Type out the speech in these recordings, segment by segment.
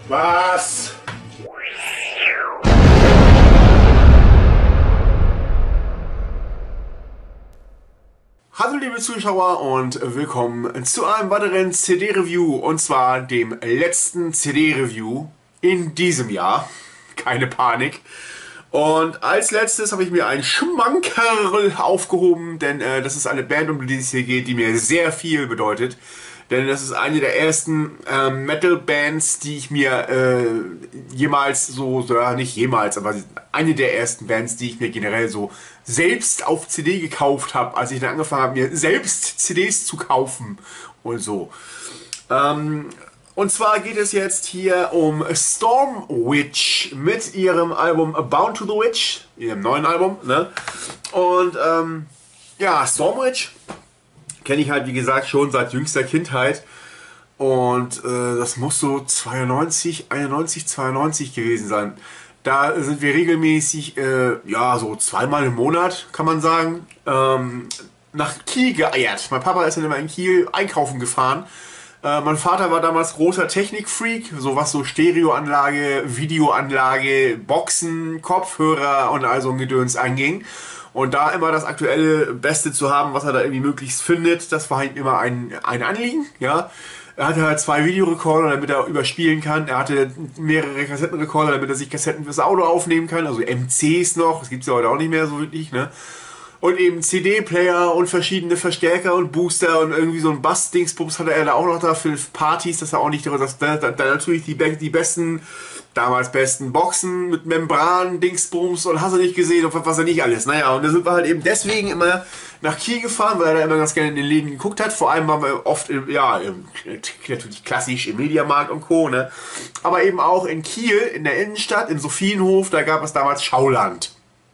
Was? Hallo liebe Zuschauer und willkommen zu einem weiteren CD-Review, und zwar dem letzten CD-Review in diesem Jahr. Keine Panik. Und als letztes habe ich mir einen Schmankerl aufgehoben, denn das ist eine Band, um die es hier geht, die mir sehr viel bedeutet. Denn das ist eine der ersten Metal-Bands, die ich mir jemals so, ja, nicht jemals, aber eine der ersten Bands, die ich mir generell so selbst auf CD gekauft habe, als ich dann angefangen habe, mir selbst CDs zu kaufen und so. Und zwar geht es jetzt hier um Stormwitch mit ihrem Album Bound to the Witch, ihrem neuen Album, ne? Und ja, Stormwitch kenne ich halt, wie gesagt, schon seit jüngster Kindheit. Und das muss so 92 gewesen sein. Da sind wir regelmäßig, ja, so zweimal im Monat, kann man sagen, nach Kiel geeiert. Mein Papa ist dann immer in Kiel einkaufen gefahren. Mein Vater war damals großer Technikfreak, so was so Stereoanlage, Videoanlage, Boxen, Kopfhörer und all so ein Gedöns anging. Und da immer das aktuelle Beste zu haben, was er da irgendwie möglichst findet, das war ihm immer ein Anliegen, ja. Er hatte halt 2 Videorekorder, damit er überspielen kann. Er hatte mehrere Kassettenrekorder, damit er sich Kassetten fürs Auto aufnehmen kann. Also MCs noch, das gibt es ja heute auch nicht mehr so wirklich, ne. Und eben CD-Player und verschiedene Verstärker und Booster und irgendwie so ein Bass-Dingsbums hatte er da auch noch da für Partys, dass er auch nicht, da natürlich die besten, damals besten Boxen mit Membran, Dingsbums und hast du nicht gesehen und was er nicht alles. Naja, und da sind wir halt eben deswegen immer nach Kiel gefahren, weil er da immer ganz gerne in den Läden geguckt hat. Vor allem waren wir oft, natürlich klassisch im Mediamarkt und Co., ne? Aber eben auch in Kiel, in der Innenstadt, im Sophienhof, da gab es damals Schauland.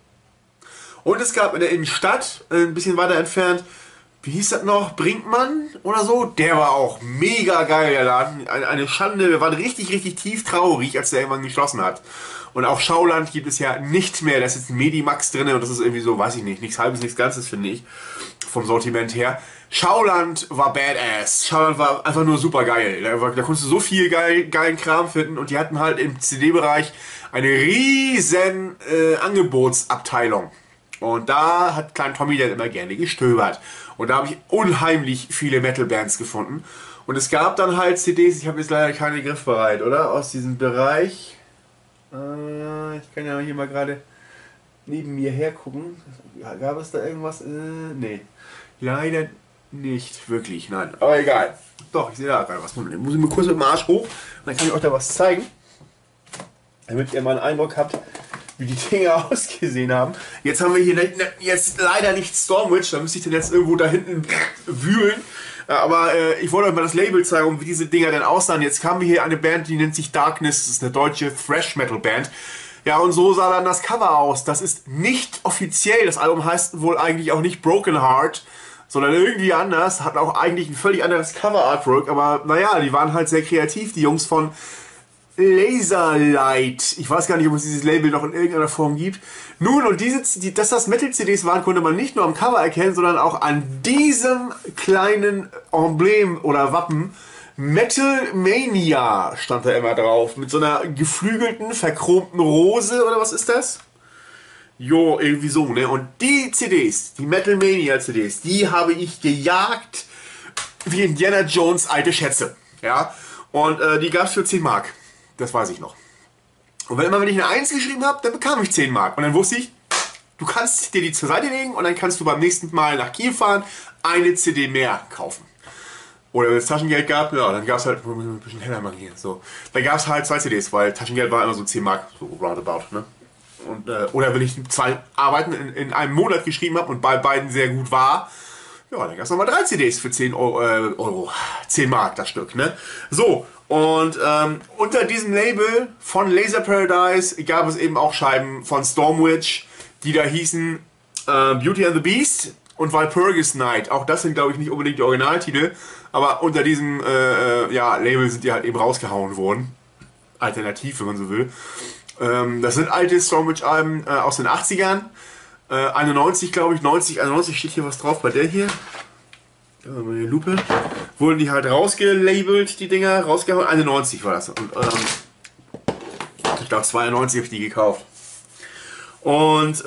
Und es gab in der Innenstadt, ein bisschen weiter entfernt, wie hieß das noch, Brinkmann oder so? Der war auch mega geil, der Laden. Eine Schande, wir waren richtig tief traurig, als der irgendwann geschlossen hat. Und auch Schauland gibt es ja nicht mehr, da ist jetzt ein Medimax drin und das ist irgendwie so, weiß ich nicht, nichts Halbes, nichts Ganzes, finde ich, vom Sortiment her. Schauland war badass, Schauland war einfach nur super geil. Da konntest du so viel geilen Kram finden und die hatten halt im CD-Bereich eine riesen Angebotsabteilung. Und da hat Klein Tommy dann immer gerne gestöbert. Und da habe ich unheimlich viele Metal-Bands gefunden. Und es gab dann halt CDs, ich habe jetzt leider keine griffbereit, oder? Aus diesem Bereich. Ich kann ja hier mal gerade neben mir hergucken. Gab es da irgendwas? Nee. Leider nicht wirklich, nein. Aber egal. Doch, ich sehe da gerade was. Muss ich mir kurz mit dem Arsch hoch. Und dann kann ich euch da was zeigen. Damit ihr mal einen Eindruck habt, wie die Dinger ausgesehen haben. Jetzt haben wir hier jetzt leider nicht Stormwitch, da müsste ich den jetzt irgendwo da hinten wühlen. Aber ich wollte euch mal das Label zeigen, wie diese Dinger denn aussahen. Jetzt haben wir hier eine Band, die nennt sich Darkness, das ist eine deutsche Thrash-Metal-Band. Ja, und so sah dann das Cover aus. Das ist nicht offiziell, das Album heißt wohl eigentlich auch nicht Broken Heart, sondern irgendwie anders, hat auch eigentlich ein völlig anderes Cover-Artwork, aber naja, die waren halt sehr kreativ, die Jungs von Laserlight. Ich weiß gar nicht, ob es dieses Label noch in irgendeiner Form gibt. Nun, und dass das Metal-CDs waren, konnte man nicht nur am Cover erkennen, sondern auch an diesem kleinen Emblem oder Wappen. Metal Mania stand da immer drauf. Mit so einer geflügelten, verchromten Rose, oder was ist das? Jo, irgendwie so, ne? Und die CDs, die Metal Mania CDs, die habe ich gejagt wie Indiana Jones alte Schätze. Ja? Und die gab es für 10 Mark. Das weiß ich noch. Und wenn ich eine 1 geschrieben habe, dann bekam ich 10 Mark. Und dann wusste ich, du kannst dir die zur Seite legen und dann kannst du beim nächsten Mal nach Kiel fahren, eine CD mehr kaufen. Oder wenn es Taschengeld gab, ja, dann gab es halt, ein bisschen heller machen hier, so. Dann gab es halt 2 CDs, weil Taschengeld war immer so 10 Mark, so roundabout, ne? Und, oder wenn ich 2 Arbeiten in einem Monat geschrieben habe und bei beiden sehr gut war, ja, dann gab es nochmal 3 CDs für 10 Euro, 10 Mark das Stück, ne? So, und unter diesem Label von Laser Paradise gab es eben auch Scheiben von Stormwitch, die da hießen Beauty and the Beast und Walpurgis Night. Auch das sind, glaube ich, nicht unbedingt die Originaltitel, aber unter diesem ja, Label sind die halt eben rausgehauen worden. Alternativ, wenn man so will. Das sind alte Stormwitch-Alben aus den 80ern. 91, glaube ich, 91 steht hier was drauf bei der hier. Meine Lupe. Wurden die halt rausgelabelt, die Dinger, rausgehauen. 91 war das. Und Ich glaube 92 habe ich die gekauft. Und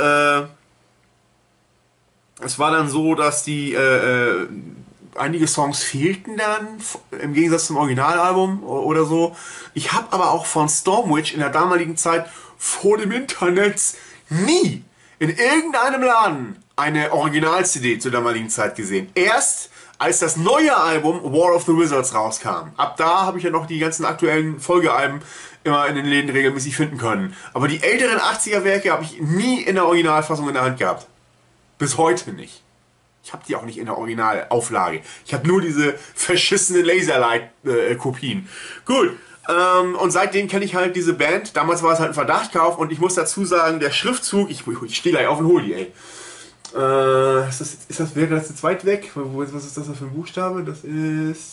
es war dann so, dass die einige Songs fehlten dann, im Gegensatz zum Originalalbum oder so. Ich habe aber auch von Stormwitch in der damaligen Zeit vor dem Internet nie in irgendeinem Laden eine Original-CD zur damaligen Zeit gesehen. Erst als das neue Album War of the Wizards rauskam. Ab da habe ich ja noch die ganzen aktuellen Folgealben immer in den Läden regelmäßig finden können. Aber die älteren 80er Werke habe ich nie in der Originalfassung in der Hand gehabt. Bis heute nicht. Ich habe die auch nicht in der Originalauflage. Ich habe nur diese verschissenen Laserlight-Kopien. Gut. Und seitdem kenne ich halt diese Band. Damals war es halt ein Verdachtkauf und ich muss dazu sagen, der Schriftzug, ich stehe gleich auf und hol die, ey. Wäre das zu zweit weg? Was ist das für ein Buchstabe? Das ist...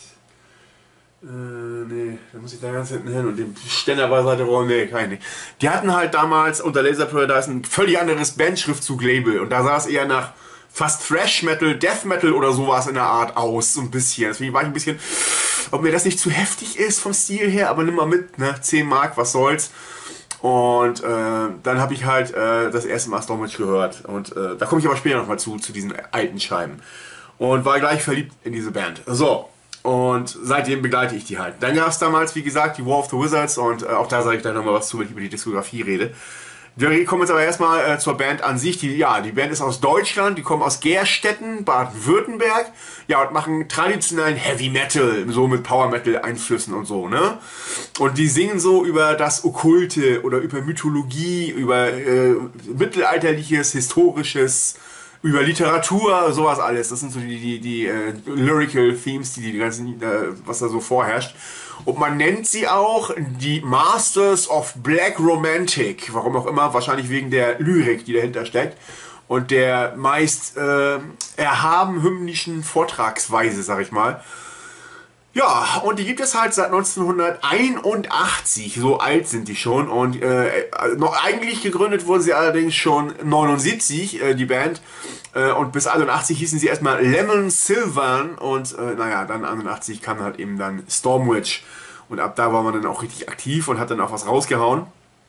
nee, da muss ich da ganz hinten hin und den Ständer beiseite räumen. Nee, kann ich nicht. Die hatten halt damals unter Laser Paradise ein völlig anderes Bandschriftzug-Label und da sah es eher nach fast Thrash Metal, Death Metal oder sowas in der Art aus, so ein bisschen. Deswegen war ich ein bisschen, ob mir das nicht zu heftig ist vom Stil her, aber nimm mal mit, ne? 10 Mark, was soll's. Und dann habe ich halt das erste Mal Stormwitch gehört. Und da komme ich aber später nochmal zu diesen alten Scheiben. Und war gleich verliebt in diese Band. So, und seitdem begleite ich die halt. Dann gab es damals, wie gesagt, die War of the Wizards. Und auch da sage ich gleich nochmal was zu, wenn ich über die Diskografie rede. Wir kommen jetzt aber erstmal zur Band an sich. Die Band ist aus Deutschland, die kommen aus Gerstetten, Baden-Württemberg. Ja, und machen traditionellen Heavy Metal, so mit Power Metal Einflüssen und so, ne? Und die singen so über das Okkulte oder über Mythologie, über mittelalterliches, historisches, über Literatur, sowas alles. Das sind so die Lyrical Themes, die ganzen, was da so vorherrscht. Und man nennt sie auch die Masters of Black Romantic. Warum auch immer, wahrscheinlich wegen der Lyrik, die dahinter steckt. Und der meist erhaben hymnischen Vortragsweise, sag ich mal. Ja, und die gibt es halt seit 1981. So alt sind die schon. Und noch eigentlich gegründet wurden sie allerdings schon 79, die Band. Und bis 81 hießen sie erstmal Lemon Sylvan. Und naja, dann 81 kam halt eben dann Stormwitch. Und ab da war man dann auch richtig aktiv und hat dann auch was rausgehauen.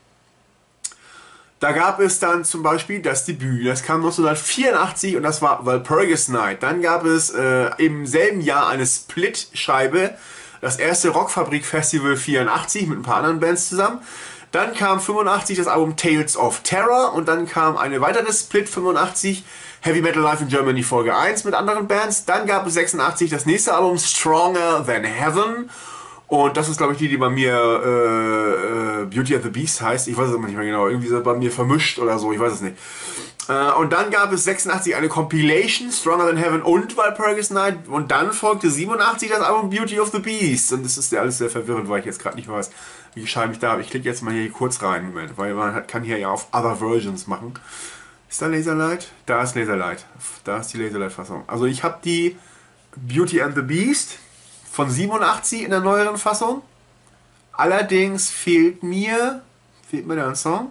Da gab es dann zum Beispiel das Debüt, das kam 1984 und das war Walpurgis Night. Dann gab es im selben Jahr eine Split-Scheibe, das erste Rockfabrik Festival 84 mit ein paar anderen Bands zusammen. Dann kam 85 das Album Tales of Terror und dann kam eine weitere Split 85, Heavy Metal Live in Germany Folge 1 mit anderen Bands. Dann gab es 86 das nächste Album Stronger Than Heaven. Und das ist, glaube ich, die bei mir Beauty and the Beast heißt. Ich weiß es immer nicht mehr genau. Irgendwie ist das bei mir vermischt oder so. Ich weiß es nicht. Und dann gab es 86 eine Compilation, Stronger Than Heaven und Walpurgis Night. Und dann folgte 87 das Album Beauty of the Beast. Und das ist ja alles sehr verwirrend, weil ich jetzt gerade nicht weiß, wie Scheiben ich da habe. Ich klicke jetzt mal hier kurz rein. Moment, weil man kann hier ja auf Other Versions machen. Ist da Laserlight? Da ist Laserlight. Da ist die Laserlight-Fassung. Also ich habe die Beauty and the Beast von 87 in der neueren Fassung. Allerdings fehlt mir da ein Song?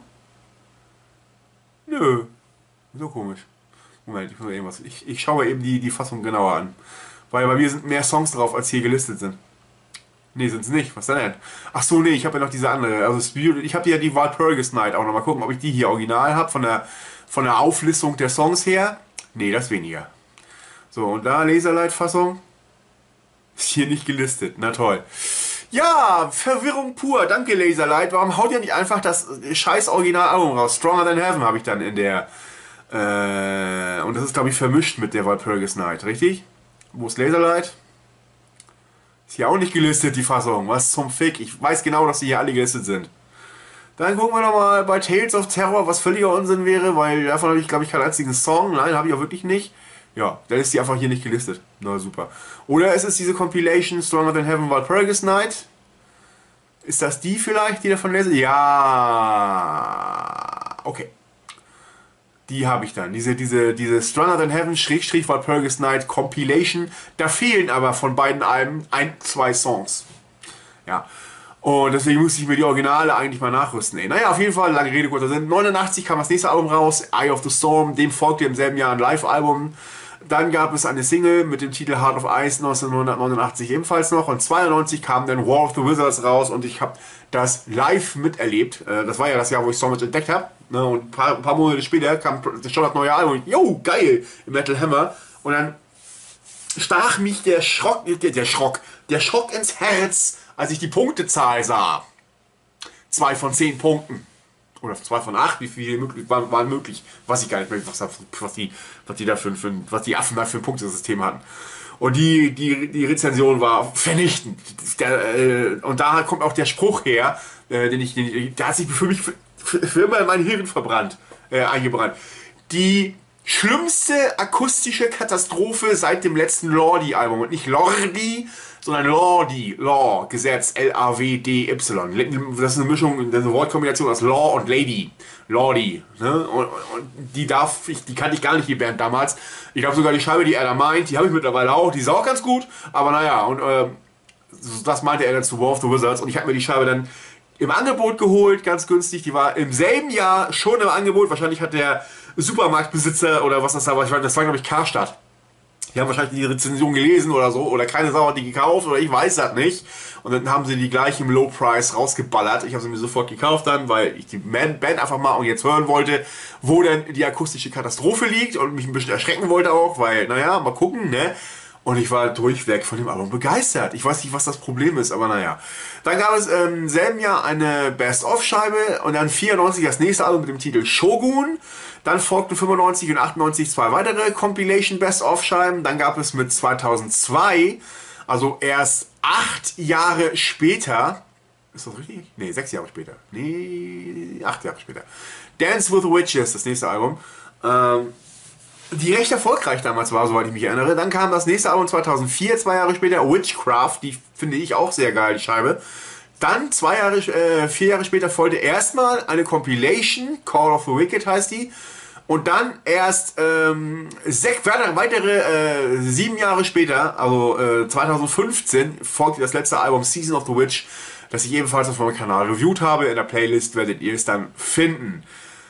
Nö. So komisch. Moment, ich schaue eben die Fassung genauer an. Weil bei mir sind mehr Songs drauf, als hier gelistet sind. Nee, sind es nicht. Was denn? Ach so, nee, ich habe ja noch diese andere. Also ich habe ja die Walpurgis Night auch noch. Mal gucken, ob ich die hier original habe, von der Auflistung der Songs her. Nee, das weniger. So, und da Laserlight-Fassung. Ist hier nicht gelistet. Na toll. Ja, Verwirrung pur. Danke, Laserlight. Warum haut ihr nicht einfach das scheiß Originalalbum raus? Stronger Than Heaven habe ich dann in der... und das ist, glaube ich, vermischt mit der Walpurgis Night. Richtig? Wo ist Laserlight? Ist hier auch nicht gelistet, die Fassung. Was zum Fick? Ich weiß genau, dass die hier alle gelistet sind. Dann gucken wir nochmal bei Tales of Terror, was völliger Unsinn wäre, weil davon habe ich, glaube ich, keinen einzigen Song. Nein, habe ich auch wirklich nicht. Ja, dann ist die einfach hier nicht gelistet. Na super. Oder es ist diese Compilation Stronger Than Heaven Walpurgis Night. Ist das die vielleicht, die davon lese? Ja. Okay. Die habe ich dann. Diese Stronger Than Heaven / Walpurgis Night Compilation. Da fehlen aber von beiden Alben 2 Songs. Ja. Und deswegen musste ich mir die Originale eigentlich mal nachrüsten. Ey. Naja, auf jeden Fall, lange Rede, kurzer Sinn. 89 kam das nächste Album raus, Eye of the Storm. Dem folgte im selben Jahr ein Live-Album. Dann gab es eine Single mit dem Titel Heart of Ice 1989 ebenfalls noch. Und 92 kam dann War of the Wizards raus und ich habe das live miterlebt. Das war ja das Jahr, wo ich Stormage entdeckt habe. Ne? Und ein paar Monate später kam schon das neue Album. Jo, geil! Im Metal Hammer. Und dann stach mich der Schrock ins Herz, als ich die Punktezahl sah. 2 von 10 Punkten. Oder 2 von 8, wie viele möglich waren möglich. Weiß ich gar nicht mehr, was die Affen da für ein Punktesystem hatten. Und die Rezension war vernichtend. Und da kommt auch der Spruch her, der hat sich für mich für immer in mein Hirn eingebrannt. Die schlimmste akustische Katastrophe seit dem letzten Lordi-Album. Und nicht Lordi, sondern Lordi, Law, Gesetz, L-A-W-D-Y. Das ist eine Mischung, eine Wortkombination aus Law und Lady. Lordi. Ne? Und die kannte ich gar nicht, die Band damals. Ich glaube sogar die Scheibe, die er da meint, die habe ich mittlerweile auch. Die ist auch ganz gut. Aber naja, und das meinte er dann zu War of the Wizards. Und ich habe mir die Scheibe dann im Angebot geholt, ganz günstig. Die war im selben Jahr schon im Angebot. Wahrscheinlich hat der Supermarktbesitzer oder was das da war, das war glaube ich Karstadt. Die haben wahrscheinlich die Rezension gelesen oder so, oder keine Sau hat die gekauft, oder ich weiß das nicht. Und dann haben sie die gleich im Low Price rausgeballert. Ich habe sie mir sofort gekauft dann, weil ich die Band einfach mal und jetzt hören wollte, wo denn die akustische Katastrophe liegt und mich ein bisschen erschrecken wollte auch, weil, naja, mal gucken, ne? Und ich war durchweg von dem Album begeistert. Ich weiß nicht, was das Problem ist, aber naja. Dann gab es im selben Jahr eine Best-of-Scheibe und dann 94 das nächste Album mit dem Titel Shogun. Dann folgten 95 und 98 zwei weitere Compilation Best-of-Scheiben. Dann gab es mit 2002, also erst 8 Jahre später, ist das richtig? Nee, 6 Jahre später. Nee, 8 Jahre später. Dance with the Witches, das nächste Album. Die recht erfolgreich damals war, soweit ich mich erinnere. Dann kam das nächste Album 2004, 2 Jahre später, Witchcraft, die finde ich auch sehr geil, die Scheibe. Dann 4 Jahre später folgte erstmal eine Compilation, Call of the Wicked heißt die. Und dann erst weitere 7 Jahre später, also 2015, folgte das letzte Album Season of the Witch, das ich ebenfalls auf meinem Kanal reviewed habe. In der Playlist werdet ihr es dann finden.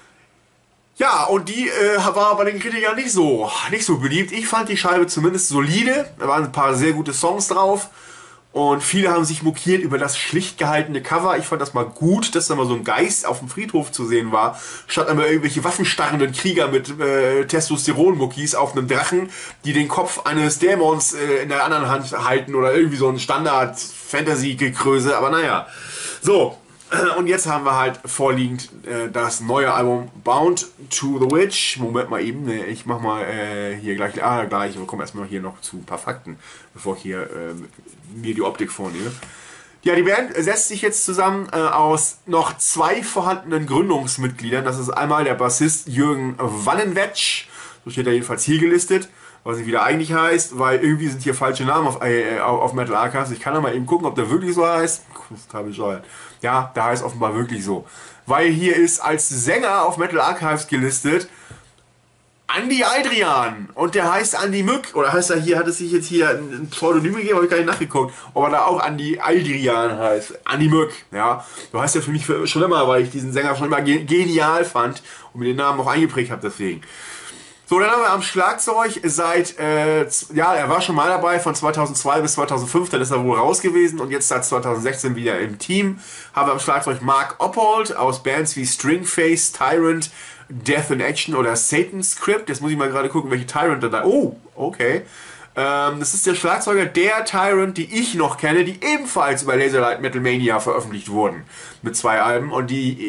Ja, und die war bei den Kritikern nicht so beliebt. Ich fand die Scheibe zumindest solide. Da waren ein paar sehr gute Songs drauf. Und viele haben sich mokiert über das schlicht gehaltene Cover. Ich fand das mal gut, dass da mal so ein Geist auf dem Friedhof zu sehen war. Statt aber irgendwelche waffenstarrenden Krieger mit Testosteron-Muckis auf einem Drachen, die den Kopf eines Dämons in der anderen Hand halten. Oder irgendwie so ein Standard-Fantasy-Gekröse. Aber naja. So. Und jetzt haben wir halt vorliegend das neue Album Bound to the Witch. Moment mal eben, ich mach mal hier gleich, wir kommen erstmal hier noch zu ein paar Fakten, bevor ich hier mir die Optik vornehme. Ja, die Band setzt sich jetzt zusammen aus noch 2 vorhandenen Gründungsmitgliedern. Das ist einmal der Bassist Jürgen Wallenwetsch, so steht er jedenfalls hier gelistet, was nicht wieder eigentlich heißt, weil irgendwie sind hier falsche Namen auf Metal Archives. Ich kann da mal eben gucken, ob der wirklich so heißt. Total bescheuert. Ja, der heißt offenbar wirklich so. Weil hier ist als Sänger auf Metal Archives gelistet Andi Aldrian. Und der heißt Andi Mück. Oder heißt er hier, hat es sich jetzt hier ein Pseudonym gegeben, habe ich gar nicht nachgeguckt. Ob er da auch Andi Aldrian heißt. Andi Mück, ja. Du heißt ja für mich schon immer, weil ich diesen Sänger schon immer genial fand und mir den Namen auch eingeprägt habe deswegen. So, dann haben wir am Schlagzeug seit, er war schon mal dabei von 2002 bis 2005, dann ist er wohl raus gewesen und jetzt seit 2016 wieder im Team. Haben wir am Schlagzeug Mark Oppold aus Bands wie Stringface, Tyrant, Death in Action oder Satan's Script. Jetzt muss ich mal gerade gucken, welche Tyrant da. Oh, okay. Das ist der Schlagzeuger der Tyrant, die ich noch kenne, die ebenfalls über Laserlight Metal Mania veröffentlicht wurden. Mit 2 Alben und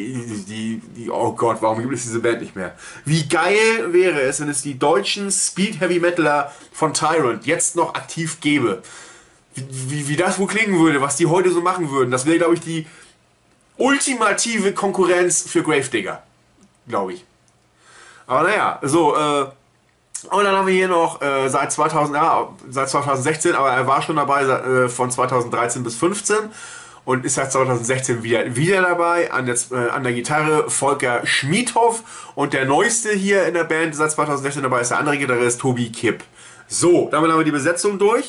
oh Gott, warum gibt es diese Band nicht mehr? Wie geil wäre es, wenn es die deutschen Speed Heavy Metaler von Tyrant jetzt noch aktiv gäbe. Wie das wohl klingen würde, was die heute so machen würden. Das wäre, glaube ich, die ultimative Konkurrenz für Gravedigger. Glaube ich. Aber naja, so, und dann haben wir hier noch seit 2016, aber er war schon dabei von 2013 bis 2015 und ist seit 2016 wieder dabei. An der Gitarre Volker Schmiedhoff und der neueste hier in der Band seit 2016 dabei ist der andere Gitarrist Tobi Kipp. So, damit haben wir die Besetzung durch.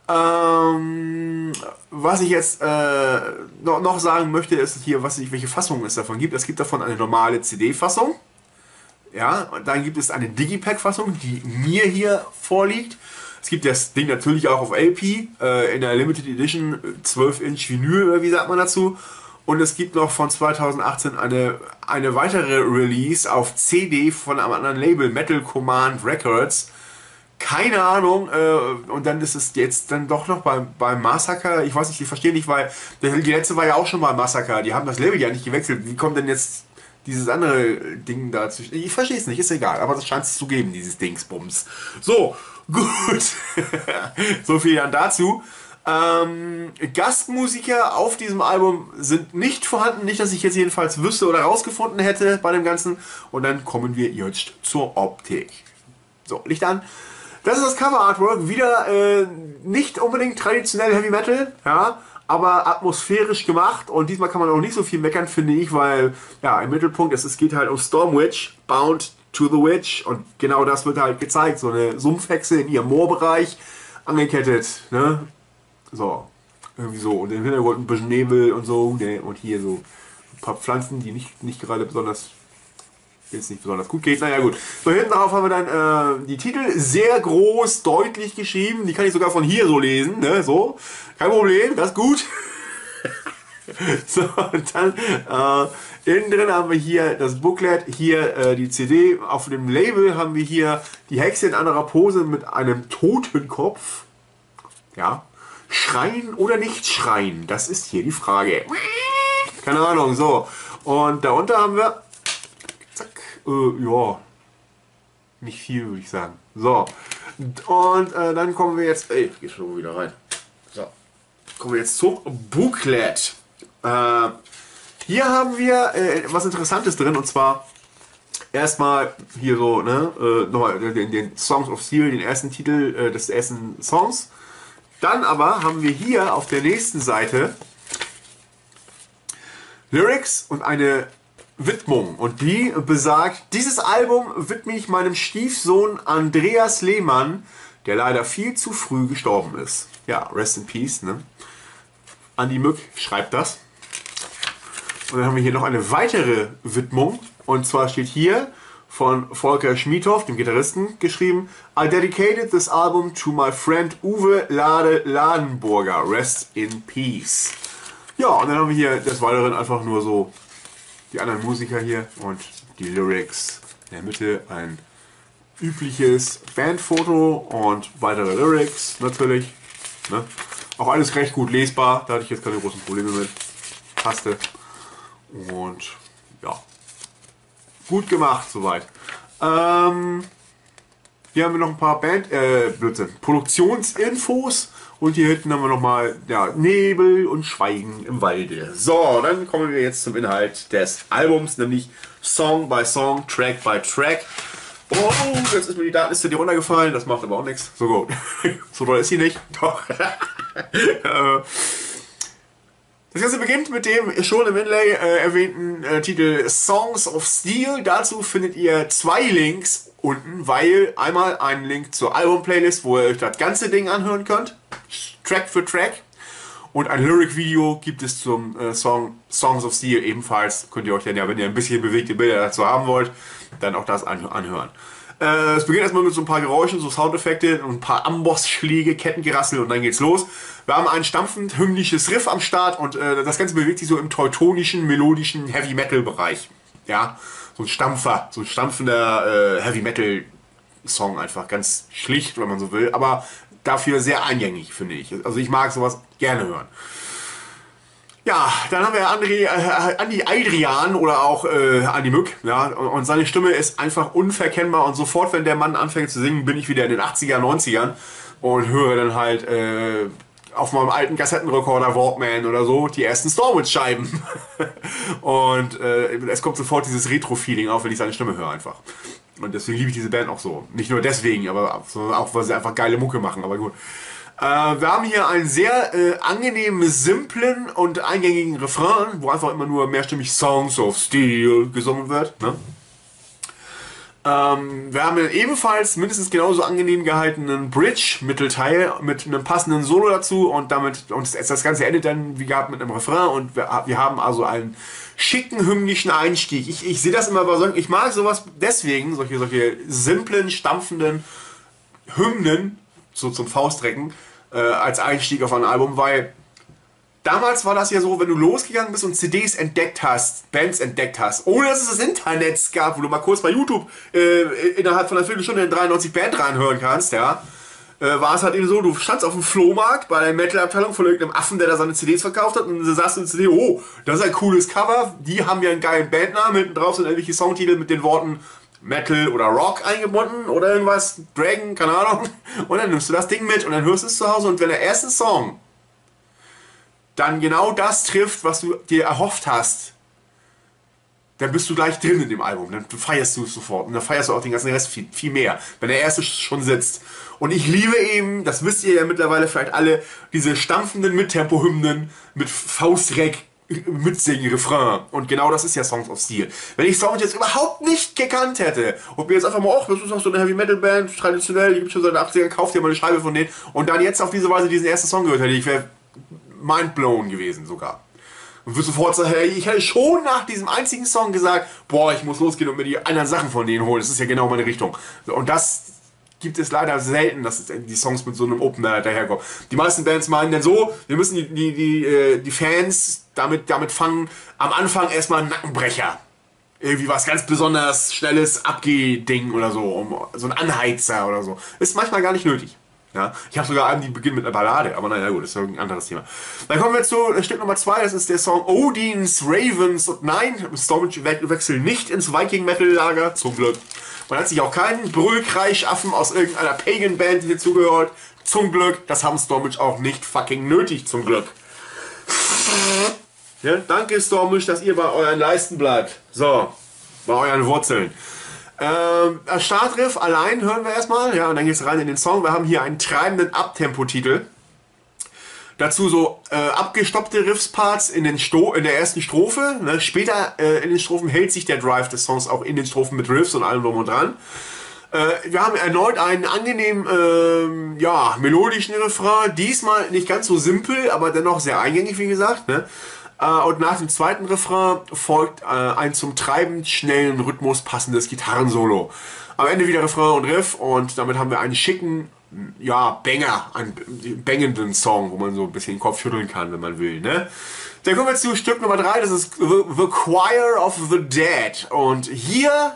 Was ich jetzt noch sagen möchte, ist hier, welche Fassung es davon gibt. Es gibt davon eine normale CD-Fassung. Ja, und dann gibt es eine Digipack-Fassung, die mir hier vorliegt. Es gibt das Ding natürlich auch auf LP, in der Limited Edition 12-Inch Vinyl, oder wie sagt man dazu. Und es gibt noch von 2018 eine weitere Release auf CD von einem anderen Label, Metal Command Records. Keine Ahnung, und dann ist es jetzt dann doch noch beim Massacre. Ich weiß nicht, ich verstehe nicht, weil die letzte war ja auch schon mal Massacre. Die haben das Label ja nicht gewechselt. Wie kommt denn jetzt dieses andere Ding dazu? Ich verstehe es nicht, ist egal, aber das scheint es zu geben, dieses Dingsbums. So, gut. So viel dann dazu. Gastmusiker auf diesem Album sind nicht vorhanden, nicht, dass ich jetzt jedenfalls wüsste oder rausgefunden hätte bei dem Ganzen. Und dann kommen wir jetzt zur Optik. So, Licht an. Das ist das Cover Artwork, wieder nicht unbedingt traditionell Heavy Metal, ja, aber atmosphärisch gemacht, und diesmal kann man auch nicht so viel meckern, finde ich, weil ja, im Mittelpunkt es geht halt um Stormwitch, Bound to the Witch, und genau das wird halt gezeigt, so eine Sumpfhexe in ihrem Moorbereich, angekettet, ne, so, irgendwie so, und im Hintergrund ein bisschen Nebel und so, ne, und hier so ein paar Pflanzen, die nicht gerade besonders jetzt nicht besonders gut geht. Naja, gut. So, hinten drauf haben wir dann die Titel sehr groß, deutlich geschrieben. Die kann ich sogar von hier so lesen. Ne? So, kein Problem, das ist gut. So, und dann innen drin haben wir hier das Booklet, hier die CD. Auf dem Label haben wir hier die Hexe in anderer Pose mit einem Totenkopf. Ja. Schreien oder nicht schreien? Das ist hier die Frage. Keine Ahnung, so. Und darunter haben wir ja, nicht viel, würde ich sagen. So, und dann kommen wir jetzt, geht schon wieder rein. So, kommen wir jetzt zum Booklet. Hier haben wir was Interessantes drin, und zwar erstmal hier so, ne, nochmal den Songs of Steel, den ersten Titel des ersten Songs. Dann aber haben wir hier auf der nächsten Seite Lyrics und eine Widmung, und die besagt: Dieses Album widme ich meinem Stiefsohn Andreas Lehmann, der leider viel zu früh gestorben ist. Ja, rest in peace, ne? Andi Mück schreibt das. Und dann haben wir hier noch eine weitere Widmung, und zwar steht hier von Volker Schmiedhoff, dem Gitarristen, geschrieben: I dedicated this album to my friend Uwe Ladenburger, rest in peace. Ja, und dann haben wir hier des Weiteren einfach nur so die anderen Musiker hier und die Lyrics. In der Mitte ein übliches Bandfoto und weitere Lyrics natürlich. Ne? Auch alles recht gut lesbar, da hatte ich jetzt keine großen Probleme mit. Passte. Und ja, gut gemacht soweit. Hier haben wir noch ein paar Produktionsinfos. Und hier hinten haben wir nochmal, ja, Nebel und Schweigen im Walde. So, dann kommen wir jetzt zum Inhalt des Albums, nämlich Song by Song, Track by Track. Oh, jetzt ist mir die Datenliste hier runtergefallen, das macht aber auch nichts. So gut. So doll ist sie nicht. Doch. Das Ganze beginnt mit dem schon im Inlay erwähnten Titel Songs of Steel. Dazu findet ihr zwei Links unten, weil einmal einen Link zur Album-Playlist, wo ihr euch das ganze Ding anhören könnt, Track für Track, und ein Lyric-Video gibt es zum Song Songs of Steel ebenfalls. Könnt ihr euch dann ja, wenn ihr ein bisschen bewegte Bilder dazu haben wollt, dann auch das anhören. Es beginnt erstmal mit so ein paar Geräuschen, so Soundeffekte und ein paar Ambossschläge, Kettengerassel, und dann geht's los. Wir haben ein stampfend hymnisches Riff am Start, und das Ganze bewegt sich so im teutonischen, melodischen Heavy Metal Bereich. Ja, so ein Stampfer, so ein stampfender Heavy Metal Song, einfach ganz schlicht, wenn man so will, aber dafür sehr eingängig, finde ich. Also ich mag sowas gerne hören. Ja, dann haben wir Andi Adrian oder auch Andi Mück, ja, und seine Stimme ist einfach unverkennbar, und sofort, wenn der Mann anfängt zu singen, bin ich wieder in den 80er, 90ern und höre dann halt auf meinem alten Kassettenrekorder Walkman oder so die ersten Stormwitch-Scheiben. Und es kommt sofort dieses Retro-Feeling auf, wenn ich seine Stimme höre einfach. Und deswegen liebe ich diese Band auch so. Nicht nur deswegen, aber auch, weil sie einfach geile Mucke machen, aber gut. Wir haben hier einen sehr angenehmen, simplen und eingängigen Refrain, wo einfach immer nur mehrstimmig Songs of Steel gesungen wird. Ne? Wir haben ebenfalls mindestens genauso angenehm gehaltenen Bridge-Mittelteil mit einem passenden Solo dazu und das Ganze endet dann wie gehabt mit einem Refrain und wir haben also einen schicken hymnischen Einstieg. Ich sehe das immer bei solchen, ich mag sowas deswegen, solche simplen, stampfenden Hymnen, so zum Faustrecken, als Einstieg auf ein Album, weil damals war das ja so, wenn du losgegangen bist und CDs entdeckt hast, Bands entdeckt hast, ohne dass es das Internet gab, wo du mal kurz bei YouTube innerhalb von einer Viertelstunde in 93 Band reinhören kannst, ja, war es halt eben so, du standst auf dem Flohmarkt bei der Metal-Abteilung von irgendeinem Affen, der da seine CDs verkauft hat und du sagst in CD, oh, das ist ein cooles Cover, die haben ja einen geilen Bandnamen, hinten drauf sind irgendwelche Songtitel mit den Worten Metal oder Rock eingebunden oder irgendwas, Dragon, keine Ahnung, und dann nimmst du das Ding mit und dann hörst du es zu Hause und wenn der erste Song dann genau das trifft, was du dir erhofft hast, dann bist du gleich drin in dem Album. Dann feierst du es sofort. Und dann feierst du auch den ganzen Rest viel, viel mehr, wenn der erste schon sitzt. Und ich liebe eben, das wisst ihr ja mittlerweile vielleicht alle, diese stampfenden Mittempo-Hymnen mit Faustreck, mitsingen, Refrain. Und genau das ist ja Songs of Steel. Wenn ich Songs jetzt überhaupt nicht gekannt hätte und mir jetzt einfach mal, ach, das ist auch so eine Heavy-Metal-Band, traditionell, die gibt es schon seit den 80ern, kauft dir mal eine Scheibe von denen und dann jetzt auf diese Weise diesen ersten Song gehört hätte, ich wäre mindblown gewesen sogar. Und würde sofort sagen, hey, ich hätte schon nach diesem einzigen Song gesagt, boah, ich muss losgehen und mir die anderen Sachen von denen holen. Das ist ja genau meine Richtung. Und das gibt es leider selten, dass die Songs mit so einem Opener daherkommen. Die meisten Bands meinen dann so, wir müssen die Fans damit fangen, am Anfang erstmal einen Nackenbrecher. Irgendwie was ganz besonders schnelles Abgeh-Ding oder so, so ein Anheizer oder so. Ist manchmal gar nicht nötig. Ja, ich habe sogar einen, die beginnen mit einer Ballade, aber naja gut, das ist ein anderes Thema. Dann kommen wir zu Stück Nummer 2, das ist der Song Odin's Ravens. Und nein, Stormwitch wechselt nicht ins Viking-Metal-Lager, zum Glück. Man hat sich auch keinen Brüllkreisch-Affen aus irgendeiner Pagan-Band hier zugehört. Zum Glück, das haben Stormwitch auch nicht fucking nötig, zum Glück. Ja, danke Stormwitch, dass ihr bei euren Leisten bleibt. So, bei euren Wurzeln. Startriff allein hören wir erstmal, ja, und dann geht es rein in den Song. Wir haben hier einen treibenden Abtempo-Titel. Dazu so abgestoppte Riffsparts in der ersten Strophe. Ne? Später in den Strophen hält sich der Drive des Songs auch in den Strophen mit Riffs und allem drum und dran. Wir haben erneut einen angenehmen, melodischen Refrain. Diesmal nicht ganz so simpel, aber dennoch sehr eingängig, wie gesagt. Ne? Und nach dem zweiten Refrain folgt ein zum treibend schnellen Rhythmus passendes Gitarrensolo. Am Ende wieder Refrain und Riff und damit haben wir einen schicken, Banger, einen bangenden Song, wo man so ein bisschen den Kopf schütteln kann, wenn man will. Ne? Dann kommen wir zu Stück Nummer 3, das ist The Choir of the Dead. Und hier,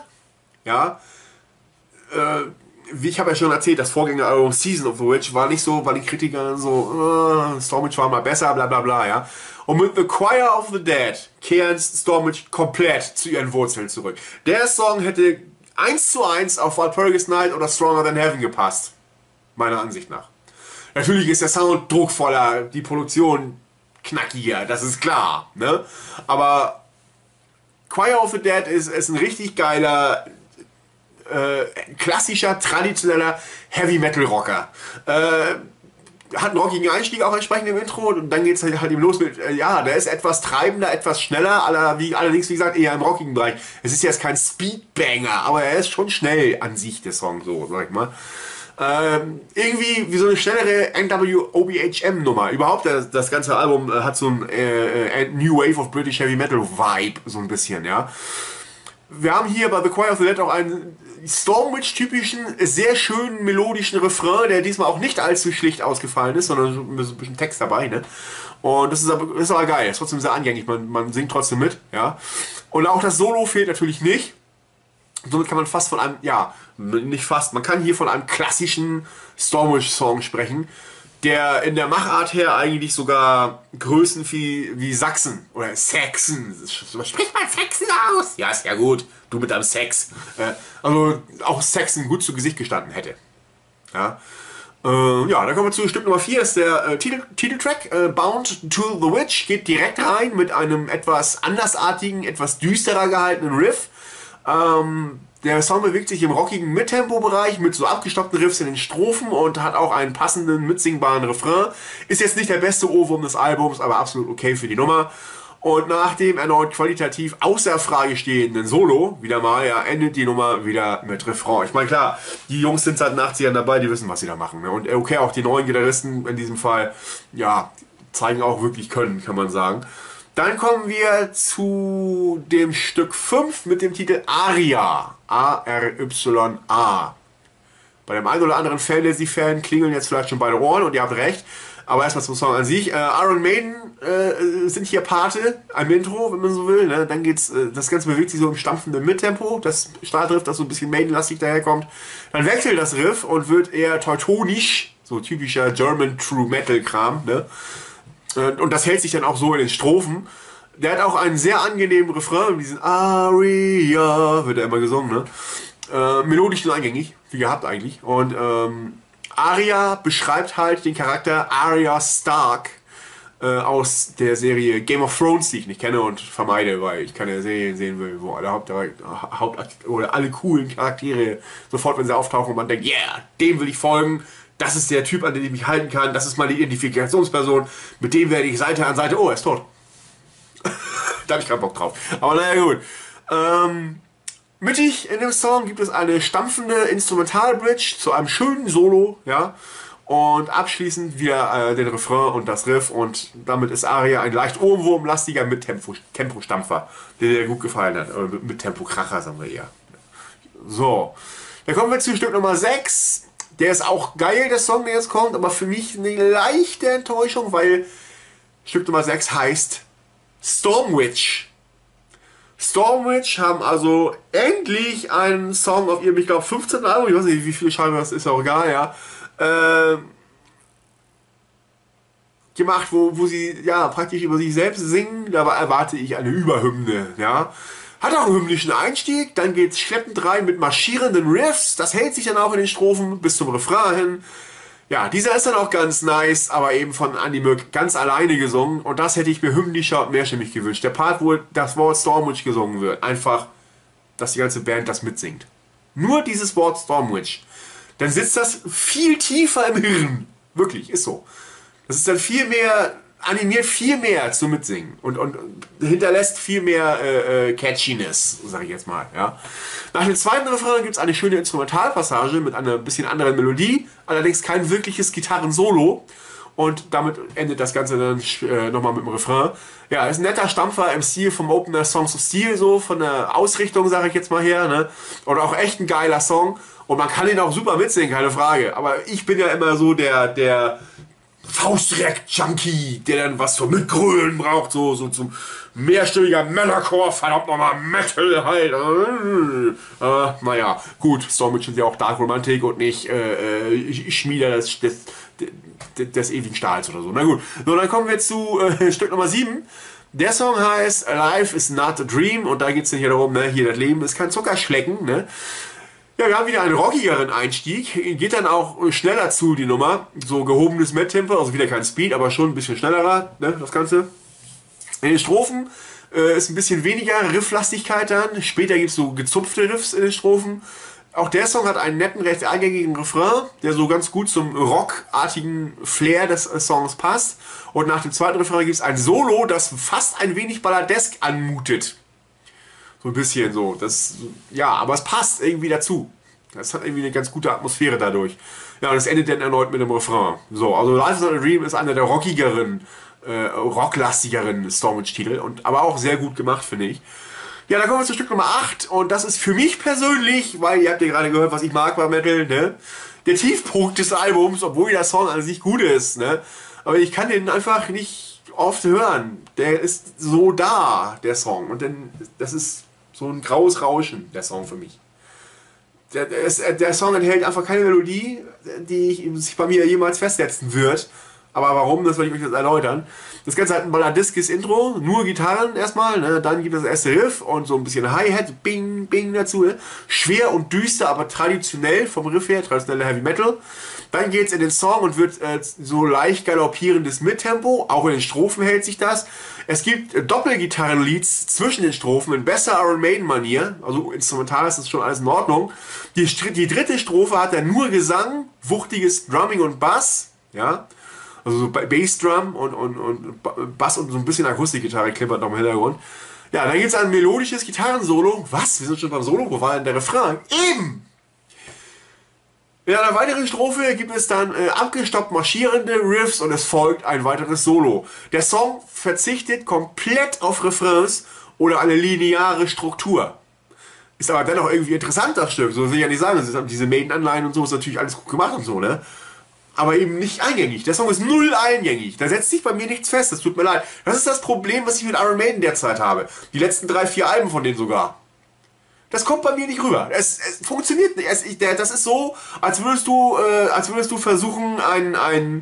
wie ich habe ja schon erzählt, das Vorgängeralbum Season of the Witch war nicht so, bei den Kritikern so, Stormwitch war mal besser, bla bla bla, ja. Und mit The Choir of the Dead kehren Stormwitch komplett zu ihren Wurzeln zurück. Der Song hätte 1:1 auf Walpurgis Night oder Stronger Than Heaven gepasst. Meiner Ansicht nach. Natürlich ist der Sound druckvoller, die Produktion knackiger, das ist klar, ne? Aber Choir of the Dead ist ein richtig geiler, klassischer, traditioneller Heavy-Metal-Rocker. Hat einen rockigen Einstieg auch entsprechend im Intro und dann geht es halt eben los mit, der ist etwas treibender, etwas schneller, allerdings wie gesagt eher im rockigen Bereich. Es ist jetzt kein Speedbanger, aber er ist schon schnell an sich, der Song, so sag ich mal. Irgendwie wie so eine schnellere NWOBHM-Nummer. Überhaupt, das ganze Album hat so ein New Wave of British Heavy Metal Vibe, so ein bisschen, ja. Wir haben hier bei The Choir of the Dead auch einen Stormwitch-typischen, sehr schönen melodischen Refrain, der diesmal auch nicht allzu schlicht ausgefallen ist, sondern so ein bisschen Text dabei, ne? Und das ist aber geil, ist trotzdem sehr angängig, man singt trotzdem mit, ja. Und auch das Solo fehlt natürlich nicht. Somit kann man fast von einem, man kann hier von einem klassischen Stormwitch-Song sprechen, der in der Machart her eigentlich sogar Größen wie Sachsen oder Saxon, spricht man Saxon aus? Ja, ist ja gut, du mit deinem Sex. Also auch Saxon gut zu Gesicht gestanden hätte. Ja, dann kommen wir zu Stück Nummer 4, ist der Titeltrack, Bound to the Witch, geht direkt rein mit einem etwas andersartigen, etwas düsterer gehaltenen Riff. Der Song bewegt sich im rockigen Mittempo-Bereich mit so abgestoppten Riffs in den Strophen und hat auch einen passenden, mitsingbaren Refrain. Ist jetzt nicht der beste Ohrwurm des Albums, aber absolut okay für die Nummer. Und nach dem erneut qualitativ außer Frage stehenden Solo, wieder mal, ja, endet die Nummer wieder mit Refrain. Ich meine, klar, die Jungs sind seit den 80ern dabei, die wissen, was sie da machen. Ne? Und okay, auch die neuen Gitarristen in diesem Fall, ja, zeigen auch wirklich Können, kann man sagen. Dann kommen wir zu dem Stück 5 mit dem Titel Aria. A-R-Y-A. Bei dem einen oder anderen Fantasy-Fan klingeln jetzt vielleicht schon beide Ohren und ihr habt recht. Aber erstmal zum Song an sich. Iron Maiden sind hier Pate, ein Intro, wenn man so will. Ne? Dann geht's, das Ganze bewegt sich so im stampfenden Mittempo. Das Startriff, das so ein bisschen Maiden-lastig daherkommt. Dann wechselt das Riff und wird eher teutonisch, so typischer German True Metal-Kram. Ne? Und das hält sich dann auch so in den Strophen. Der hat auch einen sehr angenehmen Refrain. Diesen Aria wird er immer gesungen. Ne? Melodisch und eingängig, wie gehabt eigentlich. Und Aria beschreibt halt den Charakter Arya Stark aus der Serie Game of Thrones, die ich nicht kenne und vermeide, weil ich keine Serien sehen will, wo alle oder alle coolen Charaktere sofort, wenn sie auftauchen und man denkt, yeah, dem will ich folgen, das ist der Typ, an den ich mich halten kann, das ist meine Identifikationsperson, mit dem werde ich Seite an Seite, oh, er ist tot. Da habe ich keinen Bock drauf. Aber naja, gut. Mittig in dem Song gibt es eine stampfende Instrumentalbridge zu einem schönen Solo, ja, und abschließend wieder den Refrain und das Riff und damit ist Aria ein leicht ohrwurmlastiger Tempo-Stampfer, der dir gut gefallen hat, oder mit Tempo-Kracher, sagen wir eher. So, dann kommen wir zu Stück Nummer 6, der ist auch geil, der Song, der jetzt kommt, aber für mich eine leichte Enttäuschung, weil Stück Nummer 6 heißt Stormwitch. Stormwitch haben also endlich einen Song auf ihrem, ich glaube, 15. Album, ich weiß nicht, wie viele Scheiben das ist, auch egal, ja, gemacht, wo sie ja praktisch über sich selbst singen. Dabei erwarte ich eine Überhymne, ja. Hat auch einen hymnischen Einstieg, dann geht's schleppend rein mit marschierenden Riffs, das hält sich dann auch in den Strophen bis zum Refrain hin. Ja, dieser ist dann auch ganz nice, aber eben von Andy Mürk ganz alleine gesungen. Und das hätte ich mir hymnischer und mehrstimmig gewünscht. Der Part, wo das Wort Stormwitch gesungen wird. Einfach, dass die ganze Band das mitsingt. Nur dieses Wort Stormwitch. Dann sitzt das viel tiefer im Hirn. Wirklich, ist so. Das ist dann viel mehr, animiert viel mehr zum Mitsingen. Und hinterlässt viel mehr Catchiness, sag ich jetzt mal. Ja. Nach dem zweiten Refrain gibt es eine schöne Instrumentalpassage mit einer bisschen anderen Melodie, allerdings kein wirkliches Gitarren-Solo. Und damit endet das Ganze dann nochmal mit dem Refrain. Ja, ist ein netter Stampfer im Stil vom Opener Songs of Steel, so von der Ausrichtung, sage ich jetzt mal her. Ne? Und auch echt ein geiler Song. Und man kann ihn auch super mitsingen, keine Frage. Aber ich bin ja immer so der Faustreck-Junkie, der dann was zum Mitgrölen braucht, so zum mehrstimmiger Metalcore, verdammt nochmal Metal halt. Naja, gut, Stormwitch sind ja auch Dark Romantik und nicht Schmieder des ewigen Stahls oder so. Na gut, so, dann kommen wir zu Stück Nummer 7. Der Song heißt Life is not a Dream und da geht es hier darum, ne, hier das Leben ist kein Zuckerschlecken, ne. Ja, wir haben wieder einen rockigeren Einstieg, geht dann auch schneller zu, die Nummer, so gehobenes Met-Tempo, also wieder kein Speed, aber schon ein bisschen schnellerer, ne, das Ganze. In den Strophen ist ein bisschen weniger Rifflastigkeit dann, später gibt es so gezupfte Riffs in den Strophen. Auch der Song hat einen netten, recht eingängigen Refrain, der so ganz gut zum rockartigen Flair des Songs passt. Und nach dem zweiten Refrain gibt es ein Solo, das fast ein wenig balladesk anmutet. So ein bisschen so. Das, ja, aber es passt irgendwie dazu. Das hat irgendwie eine ganz gute Atmosphäre dadurch. Ja, und es endet dann erneut mit dem Refrain. So, also Life is not a Dream ist einer der rockigeren, rocklastigeren Stormwitch-Titel. Aber auch sehr gut gemacht, finde ich. Ja, dann kommen wir zu Stück Nummer 8. Und das ist für mich persönlich, weil ihr habt ja gerade gehört, was ich mag bei Metal, ne? Der Tiefpunkt des Albums, obwohl der Song an sich gut ist, ne? Aber ich kann den einfach nicht oft hören. Der ist so da, der Song. Und dann, das ist so ein graues Rauschen, der Song für mich. Der Song enthält einfach keine Melodie, die sich bei mir jemals festsetzen wird. Aber warum, das werde ich euch jetzt erläutern. Das Ganze hat ein balladeskes Intro, nur Gitarren erstmal, ne? Dann gibt es das erste Riff und so ein bisschen Hi-Hat, Bing, Bing dazu. Ne? Schwer und düster, aber traditionell vom Riff her, traditioneller Heavy Metal. Dann geht es in den Song und wird so leicht galoppierendes Mittempo, auch in den Strophen hält sich das. Es gibt Doppelgitarrenleads zwischen den Strophen in besser Iron Maiden Manier, also instrumental ist das schon alles in Ordnung. Die dritte Strophe hat dann nur Gesang, wuchtiges Drumming und Bass, ja. Also so Bassdrum und Bass und so ein bisschen Akustikgitarre klimpert noch im Hintergrund. Ja, dann gibt es ein melodisches Gitarrensolo. Was? Wir sind schon beim Solo? Wo war denn der Refrain? Eben! In einer weiteren Strophe gibt es dann abgestoppt marschierende Riffs und es folgt ein weiteres Solo. Der Song verzichtet komplett auf Refrains oder eine lineare Struktur. Ist aber dennoch irgendwie interessant, das Stück. So will ich ja nicht sagen, diese Maiden-Anleihen und so ist natürlich alles gut gemacht und so, ne? Aber eben nicht eingängig. Der Song ist null eingängig. Da setzt sich bei mir nichts fest, das tut mir leid. Das ist das Problem, was ich mit Iron Maiden derzeit habe. Die letzten 3, 4 Alben von denen sogar. Das kommt bei mir nicht rüber. Es funktioniert nicht. Das ist so, als würdest du versuchen, einen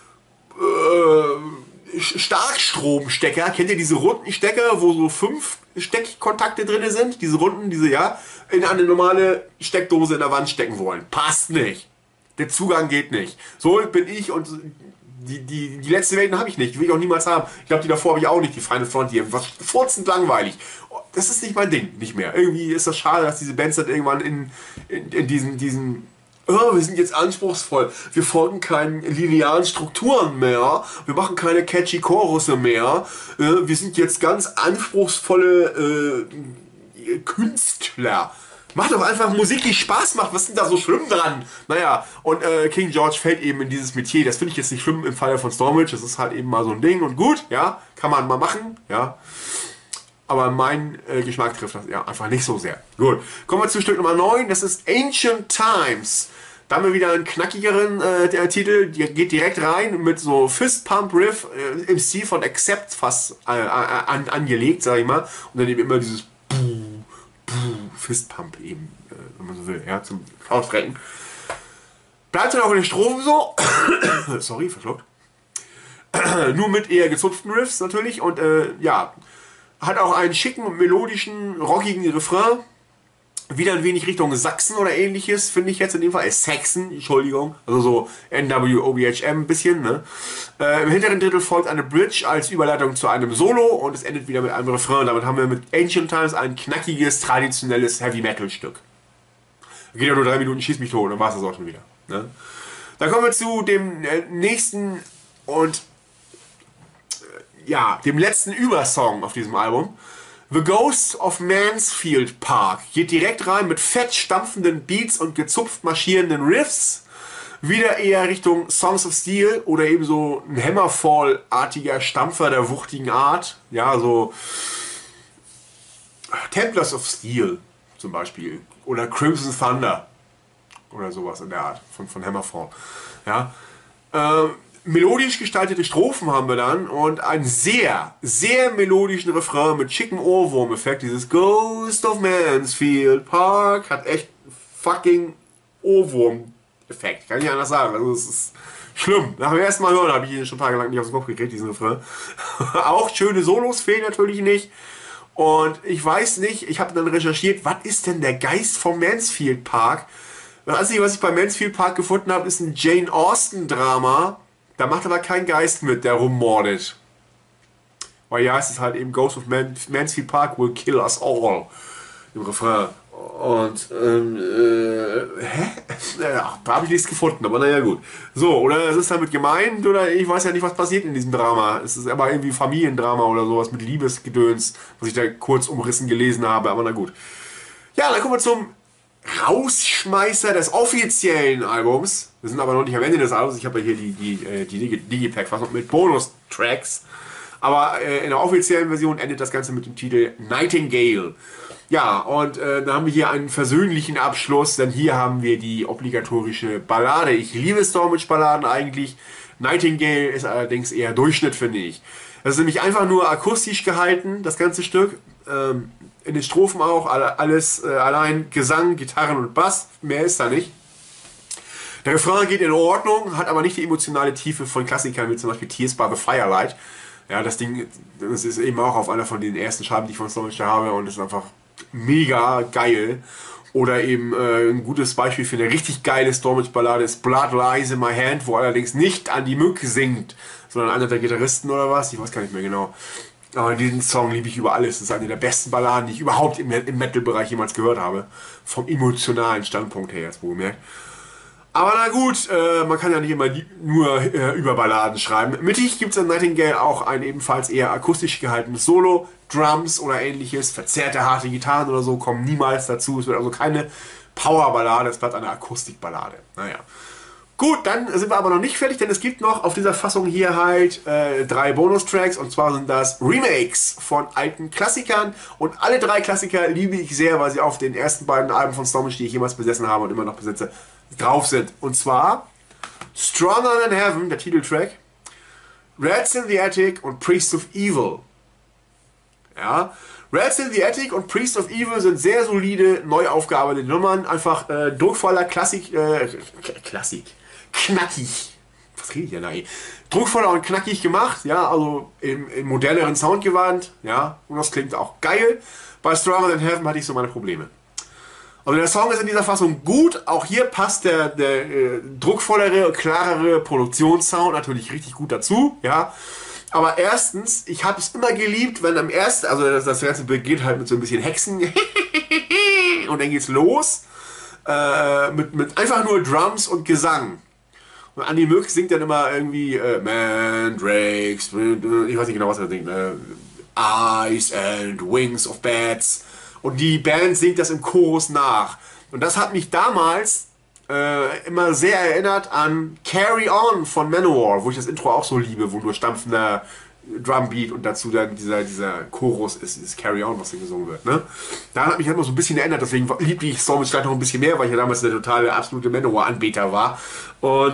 Starkstromstecker, kennt ihr diese runden Stecker, wo so 5 Steckkontakte drin sind? Diese runden, in eine normale Steckdose in der Wand stecken wollen. Passt nicht. Der Zugang geht nicht. So bin ich und die letzte Welt habe ich nicht. Die will ich auch niemals haben. Ich glaube, die davor habe ich auch nicht, die Final Frontier. Was furzend langweilig. Das ist nicht mein Ding, nicht mehr. Irgendwie ist das schade, dass diese Bands dann irgendwann in diesen oh, wir sind jetzt anspruchsvoll. Wir folgen keinen linearen Strukturen mehr. Wir machen keine catchy Chorusse mehr. Wir sind jetzt ganz anspruchsvolle Künstler. Macht doch einfach Musik, die Spaß macht. Was ist denn da so schlimm dran? Naja, und King George fällt eben in dieses Metier. Das finde ich jetzt nicht schlimm im Falle von Stormwitch. Das ist halt eben mal so ein Ding und gut, ja. Kann man mal machen, ja. Aber mein Geschmack trifft das ja einfach nicht so sehr. Gut, kommen wir zu Stück Nummer 9. Das ist Ancient Times. Da haben wir wieder einen knackigeren der Titel. Der geht direkt rein mit so Fist Pump Riff im Stil von Accept fast angelegt, sag ich mal. Und dann eben immer dieses Fist Pump eben, wenn man so will, ja, zum Ausstrecken. Bleibt dann auch in den Strophen so. Sorry, verschluckt. Nur mit eher gezupften Riffs natürlich und ja. Hat auch einen schicken, melodischen, rockigen Refrain. Wieder ein wenig Richtung Sachsen oder ähnliches, finde ich jetzt in dem Fall. Saxon, Entschuldigung. Also so NWOBHM ein bisschen. Ne? Im hinteren Drittel folgt eine Bridge als Überleitung zu einem Solo und es endet wieder mit einem Refrain. Damit haben wir mit Ancient Times ein knackiges, traditionelles Heavy-Metal-Stück. Geht ja nur 3 Minuten, schieß mich tot, dann war es das auch schon wieder. Ne? Dann kommen wir zu dem nächsten und ja, dem letzten Übersong auf diesem Album. The Ghost of Mansfield Park geht direkt rein mit fett stampfenden Beats und gezupft marschierenden Riffs. Wieder eher Richtung Songs of Steel oder eben so ein Hammerfall-artiger Stampfer der wuchtigen Art. Ja, so Templars of Steel zum Beispiel. Oder Crimson Thunder. Oder sowas in der Art von Hammerfall. Ja. Melodisch gestaltete Strophen haben wir dann und einen sehr, sehr melodischen Refrain mit schicken Ohrwurm-Effekt. Dieses Ghost of Mansfield Park hat echt fucking Ohrwurm-Effekt. Kann ich nicht anders sagen. Also es ist schlimm. Nach dem ersten Mal hören habe ich ihn schon tagelang nicht aus dem Kopf gekriegt, diesen Refrain. Auch schöne Solos fehlen natürlich nicht. Und ich weiß nicht, ich habe dann recherchiert, was ist denn der Geist vom Mansfield Park? Das Einzige, was ich bei Mansfield Park gefunden habe, ist ein Jane Austen-Drama. Da macht aber kein Geist mit, der rummordet. Weil ja, es ist halt eben Ghost of Mansfield Park will kill us all. Im Refrain. Und, ja, da habe ich nichts gefunden, aber naja, gut. So, oder es ist damit gemeint, oder ich weiß ja nicht, was passiert in diesem Drama. Es ist aber irgendwie Familiendrama oder sowas mit Liebesgedöns, was ich da kurz umrissen gelesen habe, aber na gut. Ja, dann kommen wir zum Rausschmeißer des offiziellen Albums. Wir sind aber noch nicht am Ende des Albums. Ich habe ja hier die Digipack-Fassung mit Bonus-Tracks. Aber in der offiziellen Version endet das Ganze mit dem Titel Nightingale. Ja, und da haben wir hier einen versöhnlichen Abschluss, denn hier haben wir die obligatorische Ballade. Ich liebe Stormwitch-Balladen eigentlich. Nightingale ist allerdings eher Durchschnitt, finde ich. Das ist nämlich einfach nur akustisch gehalten, das ganze Stück. In den Strophen auch, alles allein Gesang, Gitarren und Bass, mehr ist da nicht. Der Refrain geht in Ordnung, hat aber nicht die emotionale Tiefe von Klassikern wie zum Beispiel Tears by the Firelight. Ja, das Ding, das ist eben auch auf einer von den ersten Scheiben, die ich von Stormwitch habe und ist einfach mega geil. Oder eben ein gutes Beispiel für eine richtig geile Stormwitch-Ballade ist Blood Lies in My Hand, wo allerdings nicht Andy Mück singt, sondern einer der Gitarristen oder was, ich weiß gar nicht mehr genau. Aber diesen Song liebe ich über alles. Das ist eine der besten Balladen, die ich überhaupt im Metal-Bereich jemals gehört habe. Vom emotionalen Standpunkt her, jetzt wohlgemerkt. Aber na gut, man kann ja nicht immer nur über Balladen schreiben. Mittig gibt es in Nightingale auch ein ebenfalls eher akustisch gehaltenes Solo, Drums oder ähnliches, verzerrte harte Gitarren oder so kommen niemals dazu. Es wird also keine Powerballade, es bleibt eine Akustikballade. Naja. Gut, dann sind wir aber noch nicht fertig, denn es gibt noch auf dieser Fassung hier halt 3 Bonustracks, und zwar sind das Remakes von alten Klassikern, und alle 3 Klassiker liebe ich sehr, weil sie auf den ersten beiden Alben von Stormwitch, die ich jemals besessen habe und immer noch besitze, drauf sind. Und zwar Stronger Than Heaven, der Titeltrack, Rats in the Attic und Priest of Evil. Ja, Rats in the Attic und Priest of Evil sind sehr solide, neu aufgearbeitete Nummern, einfach druckvoller Klassik, knackig. Was rede ich denn da? Druckvoller und knackig gemacht, ja, also im moderneren Sound gewandt, ja, und das klingt auch geil. Bei Stronger Than Heaven hatte ich so meine Probleme. Also der Song ist in dieser Fassung gut, auch hier passt der druckvollere, klarere Produktionssound natürlich richtig gut dazu, ja. Aber erstens, ich habe es immer geliebt, wenn am ersten, also das ganze beginnt halt mit so ein bisschen Hexen und dann geht's los mit einfach nur Drums und Gesang. Und Andy Mürk singt dann immer irgendwie Mandrakes, ich weiß nicht genau, was er singt, Eyes and Wings of Bats. Und die Band singt das im Chorus nach. Und das hat mich damals immer sehr erinnert an Carry On von Manowar, wo ich das Intro auch so liebe, wo nur stampfender Drumbeat und dazu dann dieser Chorus ist, dieses Carry On, was hier gesungen wird. Ne? Da hat mich halt noch so ein bisschen erinnert, deswegen liebte ich Stormwitch vielleicht noch ein bisschen mehr, weil ich ja damals der totale, absolute Manowar-Anbeter war. Und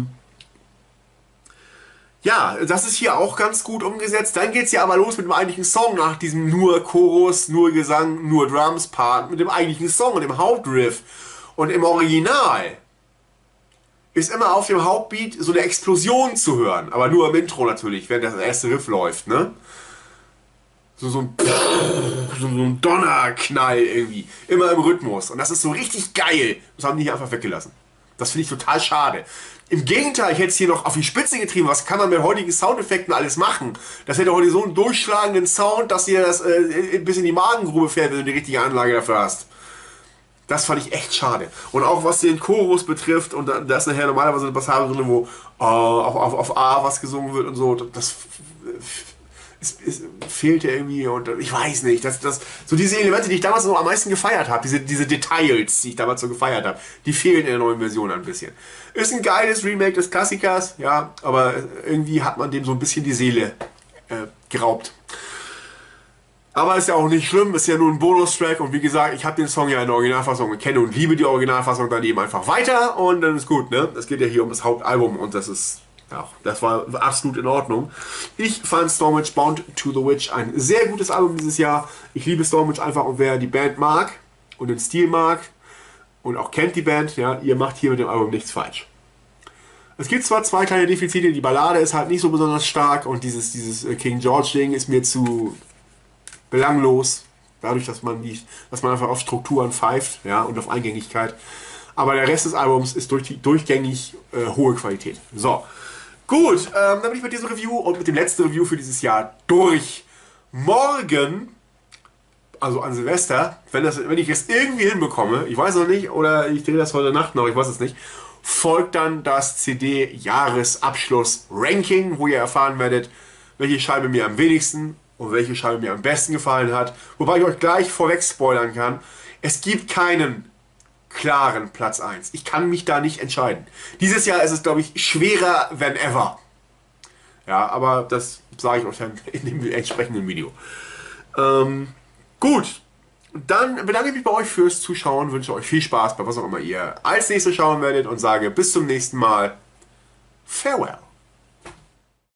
ja, das ist hier auch ganz gut umgesetzt. Dann geht es ja aber los mit dem eigentlichen Song, nach diesem nur Chorus, nur Gesang, nur Drums-Part, mit dem eigentlichen Song und dem Hauptriff. Und im Original ist immer auf dem Hauptbeat so eine Explosion zu hören, aber nur im Intro natürlich, während das erste Riff läuft, ne? So ein Donnerknall irgendwie, immer im Rhythmus. Und das ist so richtig geil. Das haben die hier einfach weggelassen. Das finde ich total schade. Im Gegenteil, ich hätte es hier noch auf die Spitze getrieben. Was kann man mit heutigen Soundeffekten alles machen? Das hätte heute so einen durchschlagenden Sound, dass dir das bis in die Magengrube fährt, wenn du die richtige Anlage dafür hast. Das fand ich echt schade. Und auch was den Chorus betrifft, und da ist nachher normalerweise eine Passage drin, wo auf A was gesungen wird und so, das fehlt ja irgendwie, und ich weiß nicht, so diese Elemente, die ich damals noch am meisten gefeiert habe, diese Details, die ich damals so gefeiert habe, die fehlen in der neuen Version ein bisschen. Ist ein geiles Remake des Klassikers, ja, aber irgendwie hat man dem so ein bisschen die Seele geraubt. Aber ist ja auch nicht schlimm, ist ja nur ein Bonustrack, und wie gesagt, ich habe den Song ja in der Originalfassung und kenne und liebe die Originalfassung dann eben einfach weiter, und dann ist gut, ne? Es geht ja hier um das Hauptalbum, und das ist, ja, das war absolut in Ordnung. Ich fand Stormwitch Bound to the Witch ein sehr gutes Album dieses Jahr. Ich liebe Stormwitch einfach, und wer die Band mag und den Stil mag und auch kennt die Band, ja, ihr macht hier mit dem Album nichts falsch. Es gibt zwar 2 kleine Defizite, die Ballade ist halt nicht so besonders stark, und dieses King George Ding ist mir zu belanglos, dadurch, dass man einfach auf Strukturen pfeift, ja, und auf Eingängigkeit. Aber der Rest des Albums ist durchgängig hohe Qualität. So, gut, dann bin ich mit diesem Review und mit dem letzten Review für dieses Jahr durch. Morgen, also an Silvester, wenn ich es irgendwie hinbekomme, ich weiß noch nicht, oder ich drehe das heute Nacht noch, ich weiß es nicht, folgt dann das CD-Jahresabschluss-Ranking, wo ihr erfahren werdet, welche Scheibe mir am wenigsten und welche Scheibe mir am besten gefallen hat. Wobei ich euch gleich vorweg spoilern kann, es gibt keinen klaren Platz 1. Ich kann mich da nicht entscheiden. Dieses Jahr ist es, glaube ich, schwerer than ever. Ja, aber das sage ich euch dann in dem entsprechenden Video. Gut, dann bedanke ich mich bei euch fürs Zuschauen, wünsche euch viel Spaß bei was auch immer ihr als nächstes schauen werdet und sage bis zum nächsten Mal. Farewell.